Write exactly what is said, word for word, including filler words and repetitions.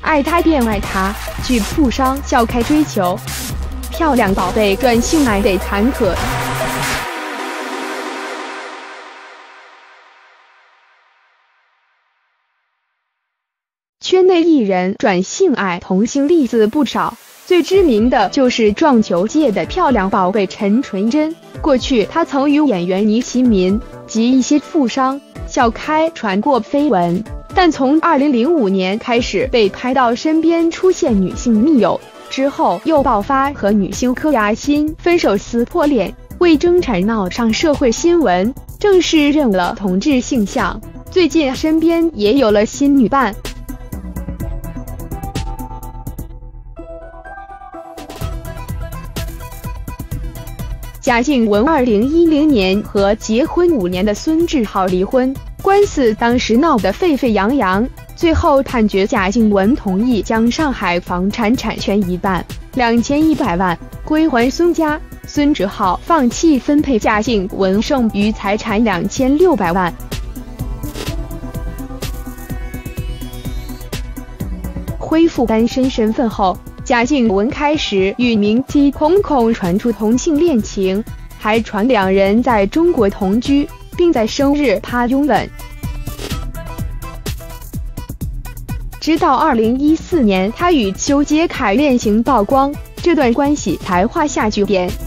爱他便爱他，拒富商小开追求，漂亮宝贝转性爱得坎坷。圈内艺人转性爱同性例子不少，最知名的就是撞球界的漂亮宝贝陈纯真。过去她曾与演员倪其民及一些富商小开传过绯闻，但从二零零五年开始被拍到身边出现女性密友，之后又爆发和女星柯雅欣分手撕破脸，为争产闹上社会新闻，正式认了同志性向。最近身边也有了新女伴。贾静雯二零一零年和结婚五年的孙志浩离婚，官司当时闹得沸沸扬扬，最后判决贾静雯同意将上海房产产权一半两千一百万归还孙家，孙志浩放弃分配贾静雯剩余财产两千六百万。恢复单身身份后，贾静雯开始与名 T 孔孔传出同性恋情，还传两人在中国同居，并在生日趴拥吻。直到二零一四年，他与修杰楷恋情曝光，这段关系才画下句点。